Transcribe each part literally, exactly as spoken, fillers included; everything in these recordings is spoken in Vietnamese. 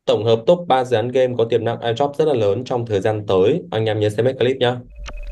Tổng hợp top ba dự án game có tiềm năng airdrop rất là lớn trong thời gian tới. Anh em nhớ xem hết clip nhé.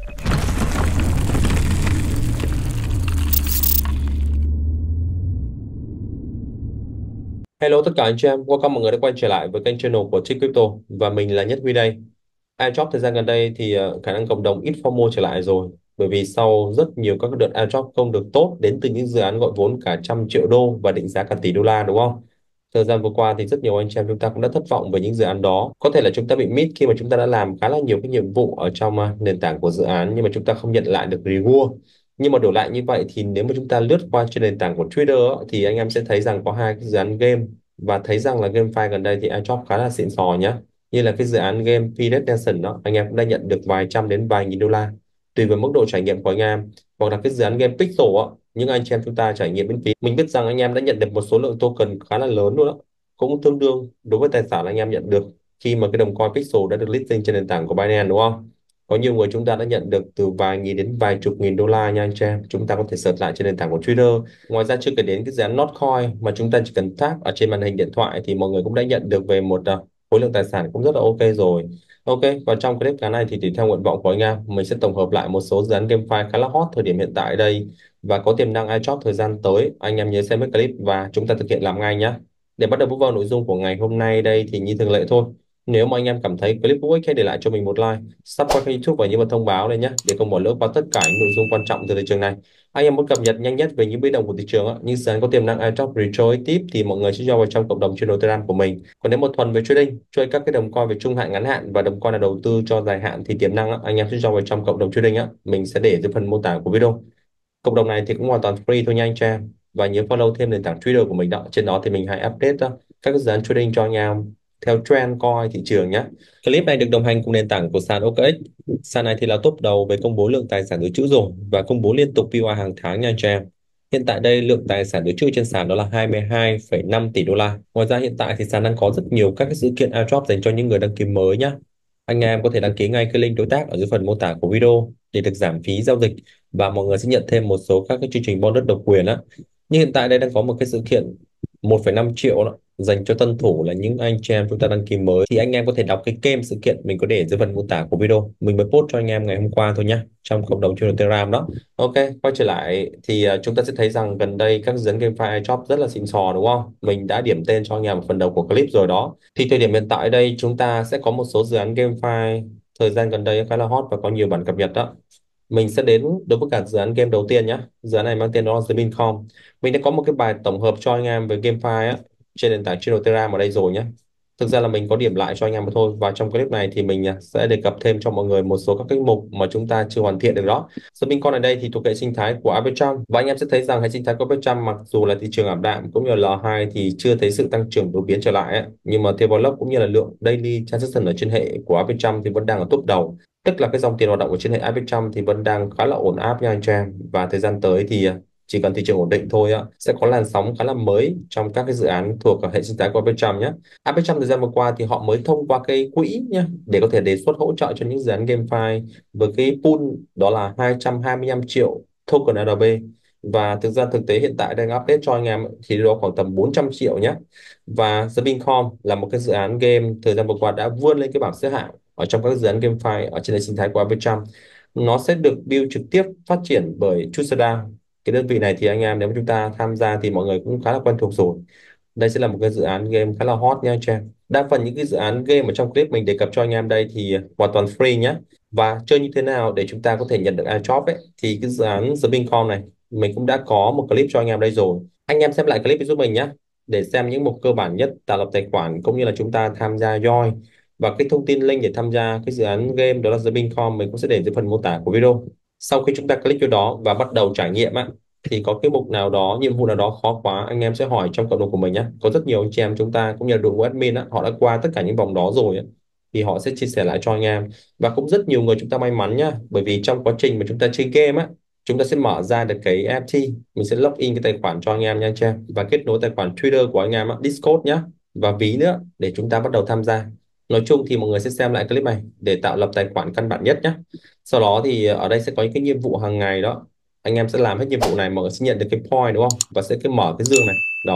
Hello tất cả anh chị em, welcome mọi người đã quay trở lại với kênh channel của Chick Crypto và mình là Nhất Huy đây. Airdrop thời gian gần đây thì ờ, khả năng cộng đồng ít FOMO trở lại rồi, bởi vì sau rất nhiều các cái đợt airdrop không được tốt đến từ những dự án gọi vốn cả trăm triệu đô và định giá cả tỷ đô la, đúng không? Thời gian vừa qua thì rất nhiều anh chị em chúng ta cũng đã thất vọng với những dự án đó. Có thể là chúng ta bị miss khi mà chúng ta đã làm khá là nhiều cái nhiệm vụ ở trong ờ, nền tảng của dự án, nhưng mà chúng ta không nhận lại được reward. Nhưng mà đổi lại như vậy thì nếu mà chúng ta lướt qua trên nền tảng của Twitter á, thì anh em sẽ thấy rằng có hai cái dự án game, và thấy rằng là GameFi gần đây thì airdrop khá là xịn sò nhá. Như là cái dự án game Predestination đó, anh em cũng đã nhận được vài trăm đến vài nghìn đô la tùy vào mức độ trải nghiệm của anh em. Hoặc là cái dự án game Pixel á, những anh chị em chúng ta trải nghiệm miễn phí, mình biết rằng anh em đã nhận được một số lượng token khá là lớn luôn đó, cũng tương đương đối với tài sản anh em nhận được khi mà cái đồng coin Pixel đã được listing trên nền tảng của Binance, đúng không? Có nhiều người chúng ta đã nhận được từ vài nghìn đến vài chục nghìn đô la nha anh chị em. Chúng ta có thể search lại trên nền tảng của Twitter. Ngoài ra chưa kể đến cái dự án Notcoin mà chúng ta chỉ cần tap ở trên màn hình điện thoại thì mọi người cũng đã nhận được về một uh, khối lượng tài sản cũng rất là ok rồi. Ok, và trong clip cá này thì tùy theo nguyện vọng của anh em, mình sẽ tổng hợp lại một số dự án GameFi khá là hot thời điểm hiện tại đây và có tiềm năng airdrop thời gian tới. Anh em nhớ xem hết clip và chúng ta thực hiện làm ngay nhé. Để bắt đầu bước vào nội dung của ngày hôm nay đây thì như thường lệ thôi. Nếu mà anh em cảm thấy clip hữu ích, hãy để lại cho mình một like, subscribe kênh YouTube và nhấn vào thông báo này nhé, để không bỏ lỡ qua tất cả những nội dung quan trọng từ thị trường này. Anh em muốn cập nhật nhanh nhất về những biến động của thị trường á, những dự án có tiềm năng airdrop retro tiếp thì mọi người sẽ join vào trong cộng đồng channel Telegram của mình. Còn nếu một thuần về trading, chơi các cái đồng coin về trung hạn, ngắn hạn và đồng coin là đầu tư cho dài hạn thì tiềm năng á, anh em sẽ join vào trong cộng đồng trading á, mình sẽ để dưới phần mô tả của video. Cộng đồng này thì cũng hoàn toàn free thôi nha anh chị em. Và nhớ follow thêm nền tảng Twitter của mình đó. Trên đó thì mình hay update uh, các dự án trading cho anh em theo trend coin thị trường nhé. Clip này được đồng hành cùng nền tảng của sàn o ca ích. Sàn này thì là top đầu về công bố lượng tài sản dự trữ rồi và công bố liên tục vê i hàng tháng nha anh chị em. Hiện tại đây lượng tài sản dự trữ trên sàn đó là hai mươi hai phẩy năm tỷ đô la. Ngoài ra hiện tại thì sàn đang có rất nhiều các cái sự kiện airdrop dành cho những người đăng ký mới nhé. Anh em có thể đăng ký ngay cái link đối tác ở dưới phần mô tả của video để được giảm phí giao dịch, và mọi người sẽ nhận thêm một số các cái chương trình bonus độc quyền á. Như hiện tại đây đang có một cái sự kiện một phẩy năm triệu đó, dành cho tân thủ là những anh chị em chúng ta đăng ký mới, thì anh em có thể đọc cái kênh sự kiện mình có để dưới phần mô tả của video, mình mới post cho anh em ngày hôm qua thôi nhá, trong cộng đồng channel Telegram đó. Ok, quay trở lại thì uh, chúng ta sẽ thấy rằng gần đây các dự án GameFi shop rất là xịn sò, đúng không? Mình đã điểm tên cho anh em ở phần đầu của clip rồi đó. Thì thời điểm hiện tại đây chúng ta sẽ có một số dự án GameFi thời gian gần đây khá là hot và có nhiều bản cập nhật đó. Mình sẽ đến đối với cả dự án game đầu tiên nhé. Dự án này mang tên đó là The Mincom. Mình đã có một cái bài tổng hợp cho anh em về GameFi á trên nền tảng channel Telegram ở đây rồi nhé. Thực ra là mình có điểm lại cho anh em mà thôi. Và trong clip này thì mình à, sẽ đề cập thêm cho mọi người một số các cái mục mà chúng ta chưa hoàn thiện được đó. The Mincom ở đây thì thuộc hệ sinh thái của Arbitrum, và anh em sẽ thấy rằng hệ sinh thái của Arbitrum mặc dù là thị trường ảm đạm cũng như là L hai thì chưa thấy sự tăng trưởng đột biến trở lại ấy, nhưng mà theo block cũng như là lượng daily transaction ở trên hệ của Arbitrum thì vẫn đang ở top đầu. Tức là cái dòng tiền hoạt động ở trên hệ Arbitrum thì vẫn đang khá là ổn áp nha anh chị em. Và thời gian tới thì à, chỉ cần thị trường ổn định thôi á, sẽ có làn sóng khá là mới trong các cái dự án thuộc ở hệ sinh thái của Arbitrum nhé. Arbitrum thời gian vừa qua thì họ mới thông qua cái quỹ nhé, để có thể đề xuất hỗ trợ cho những dự án GameFi với cái pool đó là hai trăm hai mươi lăm triệu token a rờ bê. Và thực ra thực tế hiện tại đang update cho anh em thì đó khoảng tầm bốn trăm triệu nhé. Và The Bincom là một cái dự án game thời gian vừa qua đã vươn lên cái bảng xếp hạng ở trong các dự án GameFi ở trên hệ sinh thái của Arbitrum. Nó sẽ được build trực tiếp phát triển bởi Chusada. Cái đơn vị này thì anh em nếu mà chúng ta tham gia thì mọi người cũng khá là quen thuộc rồi. Đây sẽ là một cái dự án game khá là hot nha anh chị em. Đa phần những cái dự án game ở trong clip mình đề cập cho anh em đây thì hoàn toàn free nhé. Và chơi như thế nào để chúng ta có thể nhận được airdrop ấy, thì cái dự án The Bincom này mình cũng đã có một clip cho anh em đây rồi. Anh em xem lại clip giúp mình nhé, để xem những mục cơ bản nhất tạo lập tài khoản cũng như là chúng ta tham gia join, và cái thông tin link để tham gia cái dự án game đó là The Bincom mình cũng sẽ để dưới phần mô tả của video. Sau khi chúng ta click vào đó và bắt đầu trải nghiệm á, thì có cái mục nào đó, nhiệm vụ nào đó khó quá, anh em sẽ hỏi trong cộng đồng của mình nhé. Có rất nhiều anh chị em chúng ta cũng như là đội ngũ admin á, họ đã qua tất cả những vòng đó rồi á, thì họ sẽ chia sẻ lại cho anh em. Và cũng rất nhiều người chúng ta may mắn nhá, bởi vì trong quá trình mà chúng ta chơi game á, chúng ta sẽ mở ra được cái ép tê, mình sẽ login cái tài khoản cho anh em nha anh chị em, và kết nối tài khoản Twitter của anh em á, Discord nhá, và ví nữa để chúng ta bắt đầu tham gia. Nói chung thì mọi người sẽ xem lại clip này để tạo lập tài khoản căn bản nhất nhé. Sau đó thì ở đây sẽ có những cái nhiệm vụ hàng ngày đó, anh em sẽ làm hết nhiệm vụ này mọi người sẽ nhận được cái point, đúng không, và sẽ cái mở cái dương này đó.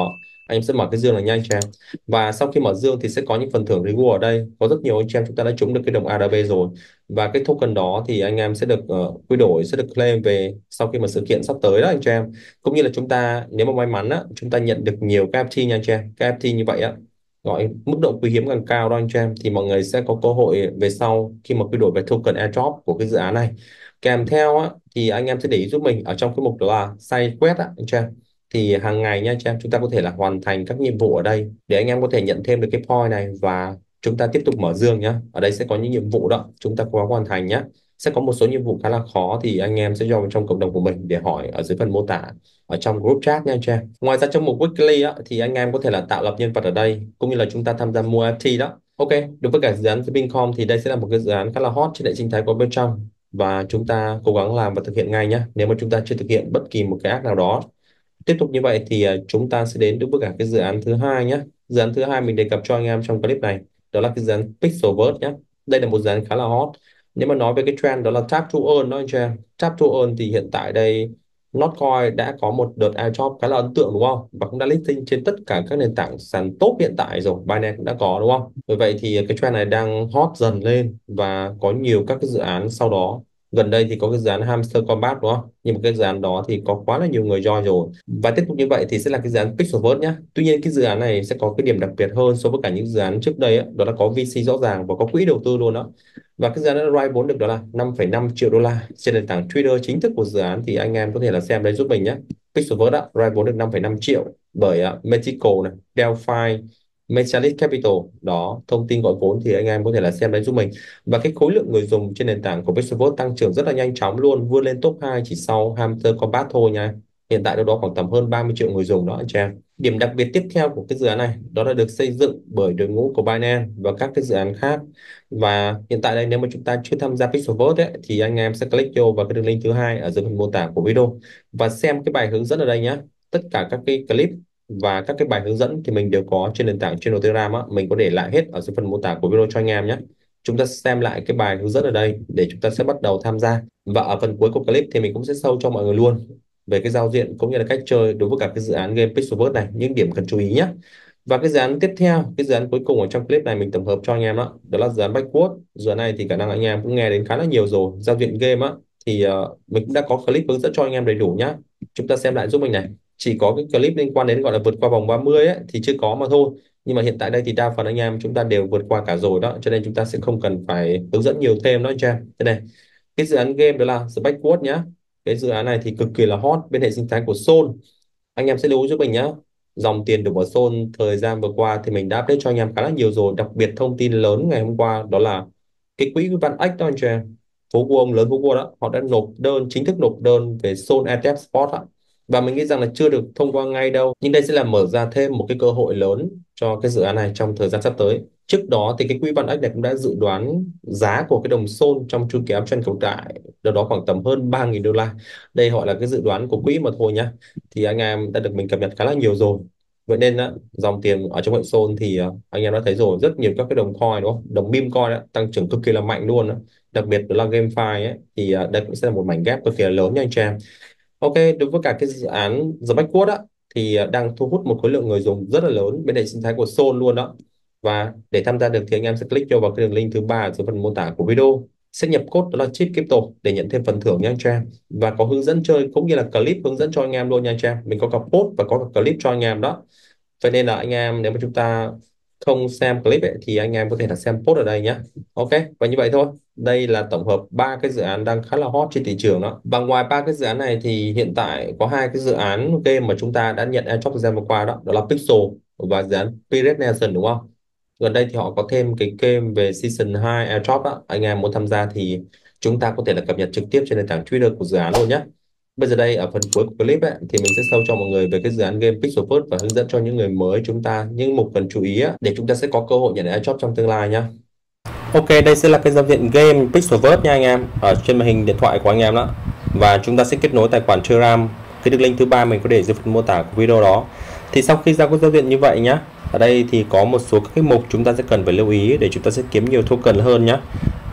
Anh em sẽ mở cái dương này nha anh chị em. Và sau khi mở dương thì sẽ có những phần thưởng reward ở đây. Có rất nhiều anh chị em chúng ta đã trúng được cái đồng a rờ bê rồi. Và cái token đó thì anh em sẽ được uh, quy đổi, sẽ được claim về sau khi mà sự kiện sắp tới đó anh chị em. Cũng như là chúng ta nếu mà may mắn á, chúng ta nhận được nhiều cái ép tê nha anh chị em. Cái ép tê như vậy á, gọi mức độ quý hiếm càng cao đó anh chị em, thì mọi người sẽ có cơ hội về sau khi mà quy đổi về token airdrop của cái dự án này. Kèm theo á, thì anh em sẽ để ý giúp mình ở trong cái mục đó là side quest á anh chị em. Thì hàng ngày nha anh chị em, chúng ta có thể là hoàn thành các nhiệm vụ ở đây để anh em có thể nhận thêm được cái point này, và chúng ta tiếp tục mở dương nhá. Ở đây sẽ có những nhiệm vụ đó chúng ta cố gắng hoàn thành nhá. Sẽ có một số nhiệm vụ khá là khó thì anh em sẽ cho vào trong cộng đồng của mình để hỏi ở dưới phần mô tả ở trong group chat nha anh chị em. Ngoài ra trong mục weekly á, thì anh em có thể là tạo lập nhân vật ở đây, cũng như là chúng ta tham gia mua ép tê đó. Ok, đối với cả dự án Vincom thì đây sẽ là một cái dự án khá là hot trên hệ sinh thái của bên trong, và chúng ta cố gắng làm và thực hiện ngay nhé, nếu mà chúng ta chưa thực hiện bất kỳ một cái app nào đó. Tiếp tục như vậy thì à, chúng ta sẽ đến với cả cái dự án thứ hai nhé. Dự án thứ hai mình đề cập cho anh em trong clip này, đó là cái dự án Pixelverse nhé. Đây là một dự án khá là hot. Nếu mà nói về cái trend đó là tap to earn đó anh chị em. Tap to earn thì hiện tại đây Notcoin đã có một đợt airdrop khá là ấn tượng đúng không? Và cũng đã listing trên tất cả các nền tảng sàn top hiện tại rồi. Binance cũng đã có đúng không? Vì vậy thì cái trend này đang hot dần lên và có nhiều các cái dự án sau đó. Gần đây thì có cái dự án Hamster Combat đúng không? Nhưng mà cái dự án đó thì có quá là nhiều người join rồi. Và tiếp tục như vậy thì sẽ là cái dự án Pixelverse nhé. Tuy nhiên cái dự án này sẽ có cái điểm đặc biệt hơn so với cả những dự án trước đây ấy, đó là có vê xê rõ ràng và có quỹ đầu tư luôn đó. Và cái dự án đã raise vốn được đó là năm phẩy năm triệu đô la trên nền tảng Twitter chính thức của dự án, thì anh em có thể là xem đấy giúp mình nhé. Pixelverse đã raise vốn được năm phẩy năm triệu bởi uh, Mexico này, Delphi, Metalis Capital đó. Thông tin gọi vốn thì anh em có thể là xem đấy giúp mình. Và cái khối lượng người dùng trên nền tảng của Pixelverse tăng trưởng rất là nhanh chóng luôn, vươn lên top hai chỉ sau Hamster Combat thôi nha. Hiện tại đâu đó khoảng tầm hơn ba mươi triệu người dùng đó anh chị em. Điểm đặc biệt tiếp theo của cái dự án này đó là được xây dựng bởi đội ngũ của Binance và các cái dự án khác. Và hiện tại đây nếu mà chúng ta chưa tham gia Pixelverse ấy, thì anh em sẽ click vô vào cái đường link thứ hai ở dưới phần mô tả của video và xem cái bài hướng dẫn ở đây nhé. Tất cả các cái clip và các cái bài hướng dẫn thì mình đều có trên nền tảng channel Telegram á, mình có để lại hết ở dưới phần mô tả của video cho anh em nhé. Chúng ta xem lại cái bài hướng dẫn ở đây để chúng ta sẽ bắt đầu tham gia. Và ở phần cuối của clip thì mình cũng sẽ show cho mọi người luôn về cái giao diện cũng như là cách chơi đối với cả cái dự án game Pixelverse này, những điểm cần chú ý nhé. Và cái dự án tiếp theo, cái dự án cuối cùng ở trong clip này mình tổng hợp cho anh em đó, đó là dự án Backward. Dự án này thì khả năng anh em cũng nghe đến khá là nhiều rồi. Giao diện game á thì uh, mình cũng đã có clip hướng dẫn cho anh em đầy đủ nhá. Chúng ta xem lại giúp mình này. Chỉ có cái clip liên quan đến gọi là vượt qua vòng ba mươi ấy thì chưa có mà thôi. Nhưng mà hiện tại đây thì đa phần anh em chúng ta đều vượt qua cả rồi đó, cho nên chúng ta sẽ không cần phải hướng dẫn nhiều thêm đó anh em. Thế này, cái dự án game đó là The Backward nhá. Cái dự án này thì cực kỳ là hot bên hệ sinh thái của Sol. Anh em sẽ lưu ý giúp mình nhé. Dòng tiền đổ vào Sol thời gian vừa qua thì mình đã update cho anh em khá là nhiều rồi. Đặc biệt thông tin lớn ngày hôm qua đó là cái quỹ Văn Ếch đó anh chị em, phố Wall lớn phố Wall đó, họ đã nộp đơn, chính thức nộp đơn về Sol e tê ép Spot ạ. Và mình nghĩ rằng là chưa được thông qua ngay đâu, nhưng đây sẽ là mở ra thêm một cái cơ hội lớn cho cái dự án này trong thời gian sắp tới. Trước đó thì cái quỹ Văn Ếch này cũng đã dự đoán giá của cái đồng Sol trong chu kỳ uptrend cầu đại đâu đó khoảng tầm hơn ba nghìn đô la. Đây gọi là cái dự đoán của quỹ mà thôi nhá, thì anh em đã được mình cập nhật khá là nhiều rồi. Vậy nên á, dòng tiền ở trong hệ Sol thì à, anh em đã thấy rồi, rất nhiều các cái đồng coin đúng không, đồng meme coin á, tăng trưởng cực kỳ là mạnh luôn á. Đặc biệt là GameFi ấy, thì à, đây cũng sẽ là một mảnh ghép cực kỳ là lớn nha anh chị em. Ok, đối với cả cái dự án The Backward á thì à, đang thu hút một khối lượng người dùng rất là lớn bên hệ sinh thái của Sol luôn đó. Và để tham gia được thì anh em sẽ click vô vào cái đường link thứ ba ở dưới phần mô tả của video, sẽ nhập code đó là chip crypto để nhận thêm phần thưởng nha anh chị em. Và có hướng dẫn chơi cũng như là clip hướng dẫn cho anh em luôn nha anh chị em. Mình có cả post và có cả clip cho anh em đó. Vậy nên là anh em nếu mà chúng ta không xem clip ấy, thì anh em có thể là xem post ở đây nhé. Ok, và như vậy thôi. Đây là tổng hợp ba cái dự án đang khá là hot trên thị trường đó. Và ngoài ba cái dự án này thì hiện tại có hai cái dự án game mà chúng ta đã nhận airdrop thời gian vừa qua đó, đó là Pixel và dự án Pirate Nation đúng không? Gần đây thì họ có thêm cái game về Season hai airdrop á. Anh em muốn tham gia thì chúng ta có thể là cập nhật trực tiếp trên nền tảng Twitter của dự án luôn nhé. Bây giờ đây ở phần cuối của clip ấy, thì mình sẽ show cho mọi người về cái dự án game Pixelverse và hướng dẫn cho những người mới chúng ta những mục cần chú ý á, để chúng ta sẽ có cơ hội nhận airdrop trong tương lai nhá. Ok, đây sẽ là cái giao diện game Pixelverse nha anh em, ở trên màn hình điện thoại của anh em đó. Và chúng ta sẽ kết nối tài khoản Telegram, cái đường link thứ ba mình có để dưới phần mô tả của video đó. Thì sau khi ra cái giao diện như vậy nhá, ở đây thì có một số các cái mục chúng ta sẽ cần phải lưu ý để chúng ta sẽ kiếm nhiều token hơn nhá.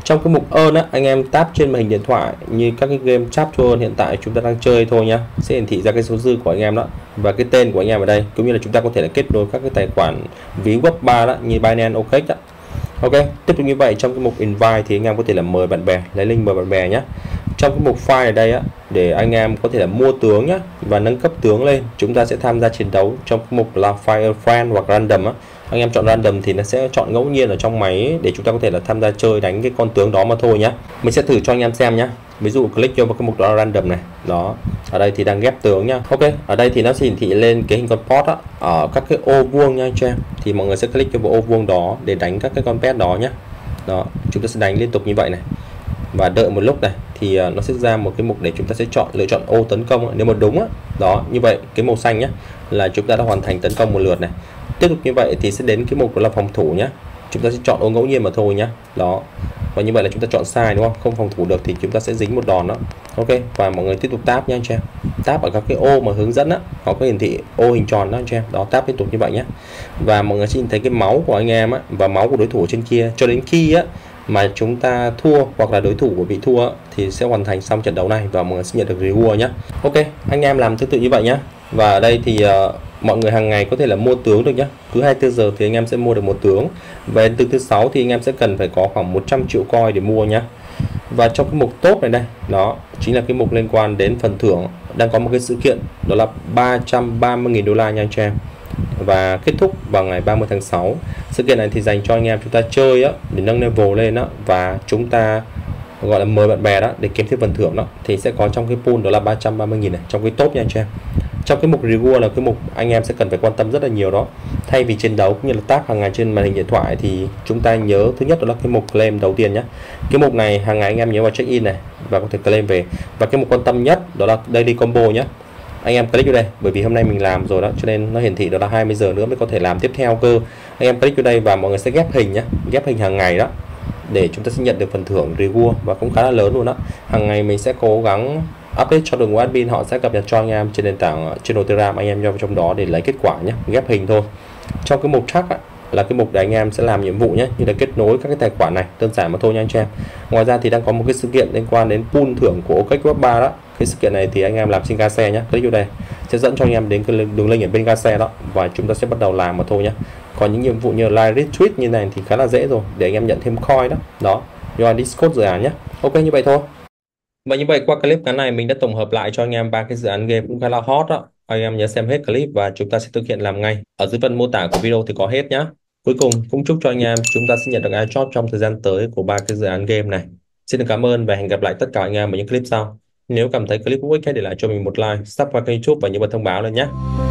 Trong cái mục earn á, anh em tap trên màn hình điện thoại như các cái game chat to earn hiện tại chúng ta đang chơi thôi nhá, sẽ hiển thị ra cái số dư của anh em đó và cái tên của anh em ở đây, cũng như là chúng ta có thể là kết nối các cái tài khoản ví web ba đó như Binance, o ca ích đó. Ok, tiếp tục như vậy trong cái mục invite thì anh em có thể là mời bạn bè, lấy link mời bạn bè nhé. Trong cái mục file ở đây á, để anh em có thể là mua tướng nhá và nâng cấp tướng lên, chúng ta sẽ tham gia chiến đấu trong cái mục là fire friend hoặc random á. Anh em chọn random thì nó sẽ chọn ngẫu nhiên ở trong máy để chúng ta có thể là tham gia chơi đánh cái con tướng đó mà thôi nhá. Mình sẽ thử cho anh em xem nhá. Ví dụ click vô vào cái mục đó là random này. Đó. Ở đây thì đang ghép tướng nhá. Ok, ở đây thì nó sẽ hiển thị lên cái hình con pet á, ở các cái ô vuông nha anh chị em. Thì mọi người sẽ click vào ô vuông đó để đánh các cái con pet đó nhá. Đó, chúng ta sẽ đánh liên tục như vậy này. Và đợi một lúc này thì nó sẽ ra một cái mục để chúng ta sẽ chọn lựa chọn ô tấn công. Nếu mà đúng á, đó, như vậy cái màu xanh nhá là chúng ta đã hoàn thành tấn công một lượt này. Tiếp tục như vậy thì sẽ đến cái mục là phòng thủ nhá. Chúng ta sẽ chọn ô ngẫu nhiên mà thôi nhá. Đó. Và như vậy là chúng ta chọn sai đúng không? Không phòng thủ được thì chúng ta sẽ dính một đòn đó. Ok, và mọi người tiếp tục tap nha anh chị em. Tap ở các cái ô mà hướng dẫn á, họ có hiển thị ô hình tròn đó anh chị em. Đó, tap liên tục như vậy nhé. Và mọi người sẽ nhìn thấy cái máu của anh em á và máu của đối thủ trên kia, cho đến khi á mà chúng ta thua hoặc là đối thủ của bị thua á, thì sẽ hoàn thành xong trận đấu này và mọi người sẽ nhận được reward nhé. Ok, anh em làm tương tự như vậy nhé. Và ở đây thì uh, mọi người hàng ngày có thể là mua tướng được nhé. Cứ hai mươi tư giờ thì anh em sẽ mua được một tướng. Và đến từ thứ sáu thì anh em sẽ cần phải có khoảng một trăm triệu coin để mua nhé. Và trong cái mục top này đây, đó chính là cái mục liên quan đến phần thưởng. Đang có một cái sự kiện đó là ba trăm ba mươi nghìn đô la nha anh chị em. Và kết thúc vào ngày ba mươi tháng sáu. Sự kiện này thì dành cho anh em chúng ta chơi á, để nâng level lên á, và chúng ta gọi là mời bạn bè đó để kiếm thêm phần thưởng đó, thì sẽ có trong cái pool đó là ba trăm ba mươi nghìn này, trong cái top nha anh chị em. Trong cái mục reward là cái mục anh em sẽ cần phải quan tâm rất là nhiều đó. Thay vì chiến đấu cũng như là tap hàng ngày trên màn hình điện thoại thì chúng ta nhớ thứ nhất đó là cái mục claim đầu tiên nhé. Cái mục này hàng ngày anh em nhớ vào check in này và có thể claim về. Và cái mục quan tâm nhất đó là daily combo nhé. Anh em click vào đây, bởi vì hôm nay mình làm rồi đó cho nên nó hiển thị đó là hai mươi giờ nữa mới có thể làm tiếp theo cơ. Anh em click vào đây và mọi người sẽ ghép hình nhé, ghép hình hàng ngày đó để chúng ta sẽ nhận được phần thưởng reward và cũng khá là lớn luôn đó. Hàng ngày mình sẽ cố gắng update cho đội ngũ admin, họ sẽ cập nhật cho anh em trên nền tảng channel Telegram, anh em vào trong đó để lấy kết quả nhé, ghép hình thôi. Trong cái mục track á, là cái mục để anh em sẽ làm nhiệm vụ nhé, như là kết nối các cái tài khoản này, đơn giản mà thôi nha anh chị em. Ngoài ra thì đang có một cái sự kiện liên quan đến pool thưởng của o ca ích web ba đó. Cái sự kiện này thì anh em làm trên ga xe nhé, click vào đây sẽ dẫn cho anh em đến cái đường link ở bên ga xe đó và chúng ta sẽ bắt đầu làm mà thôi nhé. Còn những nhiệm vụ như like retweet như này thì khá là dễ rồi, để anh em nhận thêm coin đó. Đó, do Discord dự án nhé. Ok, như vậy thôi. Và như vậy qua clip ngắn này mình đã tổng hợp lại cho anh em ba cái dự án game cũng khá là hot đó. Anh em nhớ xem hết clip và chúng ta sẽ thực hiện làm ngay. Ở dưới phần mô tả của video thì có hết nhá. Cuối cùng cũng chúc cho anh em chúng ta sẽ nhận được airdrop trong thời gian tới của ba cái dự án game này. Xin được cảm ơn và hẹn gặp lại tất cả anh em ở những clip sau. Nếu cảm thấy clip hữu ích hãy để lại cho mình một like, subscribe kênh YouTube và nhớ bật thông báo lên nhé.